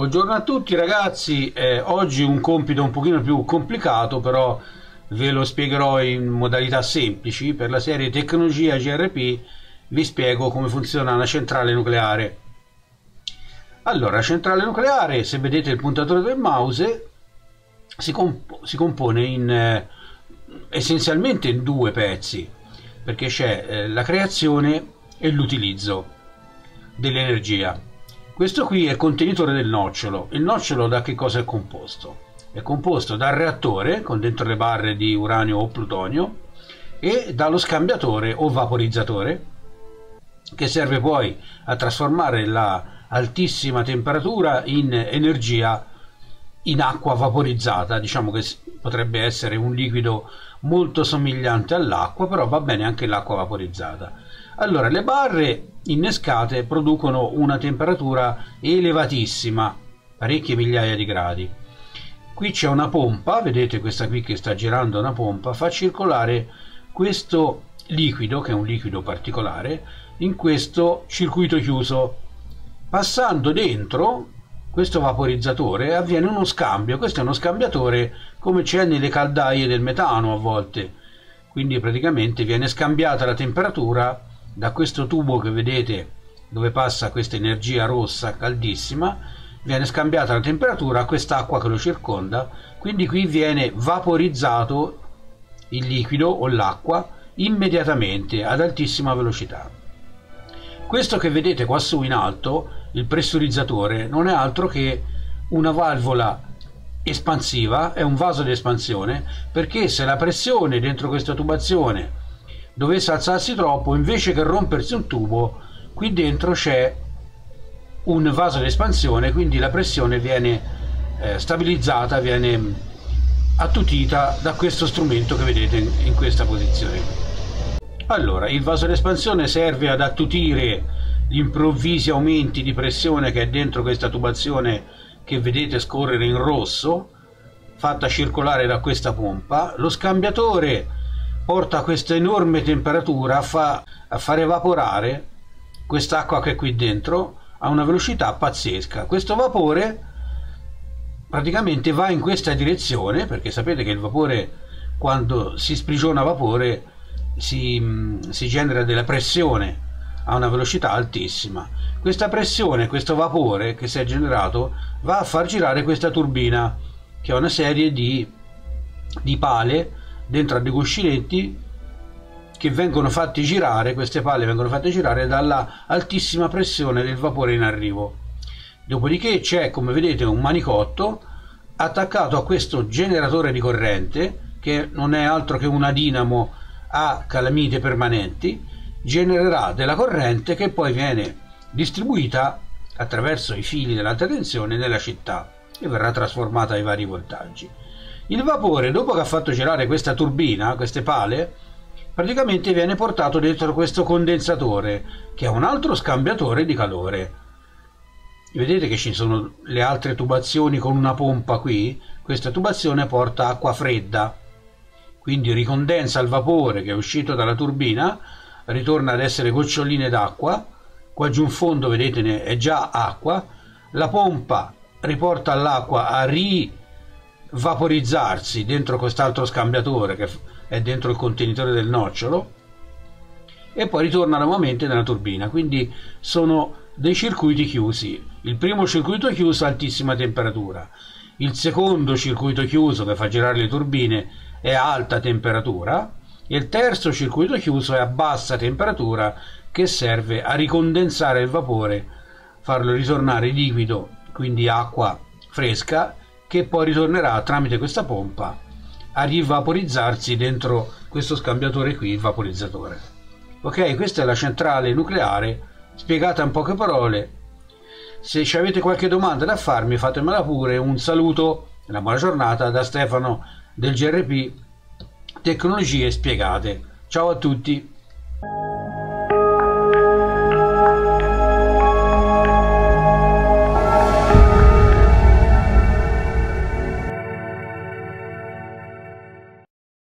Buongiorno a tutti ragazzi, oggi un compito un pochino più complicato, però ve lo spiegherò in modalità semplici. Per la serie Tecnologia GRP vi spiego come funziona una centrale nucleare. Allora, la centrale nucleare, se vedete il puntatore del mouse, si compone essenzialmente in due pezzi, perché c'è la creazione e l'utilizzo dell'energia. Questo qui è il contenitore del nocciolo. Il nocciolo da che cosa è composto? È composto dal reattore con dentro le barre di uranio o plutonio e dallo scambiatore o vaporizzatore, che serve poi a trasformare la altissima temperatura in energia in acqua vaporizzata. Diciamo che potrebbe essere un liquido molto somigliante all'acqua, però va bene anche l'acqua vaporizzata. Allora, le barre innescate producono una temperatura elevatissima, parecchie migliaia di gradi. Qui c'è una pompa, vedete questa qui che sta girando, una pompa, fa circolare questo liquido, che è un liquido particolare, in questo circuito chiuso. Passando dentro questo vaporizzatore avviene uno scambio. Questo è uno scambiatore come c'è nelle caldaie del metano a volte, quindi praticamente viene scambiata la temperatura da questo tubo che vedete dove passa questa energia rossa caldissima, viene scambiata la temperatura a quest'acqua che lo circonda, quindi qui viene vaporizzato il liquido o l'acqua immediatamente ad altissima velocità. Questo che vedete qua su in alto, il pressurizzatore, non è altro che una valvola espansiva, è un vaso di espansione, perché se la pressione dentro questa tubazione dovesse alzarsi troppo, invece che rompersi un tubo, qui dentro c'è un vaso di espansione, quindi la pressione viene stabilizzata, viene attutita da questo strumento che vedete in questa posizione. Allora, il vaso di espansione serve ad attutire gli improvvisi aumenti di pressione che è dentro questa tubazione che vedete scorrere in rosso, fatta circolare da questa pompa. Lo scambiatore porta questa enorme temperatura a far evaporare quest'acqua che è qui dentro a una velocità pazzesca. Questo vapore praticamente va in questa direzione, perché sapete che il vapore, quando si sprigiona vapore, si genera della pressione a una velocità altissima. Questa pressione, questo vapore che si è generato, va a far girare questa turbina, che è una serie di pale dentro a dei cuscinetti che vengono fatti girare. Queste pale vengono fatte girare dalla altissima pressione del vapore in arrivo. Dopodiché c'è, come vedete, un manicotto attaccato a questo generatore di corrente, che non è altro che una dinamo a calamite permanenti. Genererà della corrente che poi viene distribuita attraverso i fili dell'alta tensione nella città e verrà trasformata ai vari voltaggi. Il vapore, dopo che ha fatto girare questa turbina, queste pale, praticamente viene portato dentro questo condensatore, che è un altro scambiatore di calore. Vedete che ci sono le altre tubazioni con una pompa qui. Questa tubazione porta acqua fredda, quindi ricondensa il vapore che è uscito dalla turbina, ritorna ad essere goccioline d'acqua. Qua giù in fondo vedete è già acqua. La pompa riporta l'acqua a vaporizzarsi dentro quest'altro scambiatore che è dentro il contenitore del nocciolo, e poi ritorna nuovamente nella turbina. Quindi sono dei circuiti chiusi. Il primo circuito chiuso a altissima temperatura, il secondo circuito chiuso che fa girare le turbine è a alta temperatura, e il terzo circuito chiuso è a bassa temperatura, che serve a ricondensare il vapore, farlo ritornare liquido, quindi acqua fresca, che poi ritornerà tramite questa pompa a rivaporizzarsi dentro questo scambiatore qui, il vaporizzatore. Ok, questa è la centrale nucleare spiegata in poche parole. Se ci avete qualche domanda da farmi, fatemela pure. Un saluto e una buona giornata da Stefano del GRP Tecnologie Spiegate. Ciao a tutti.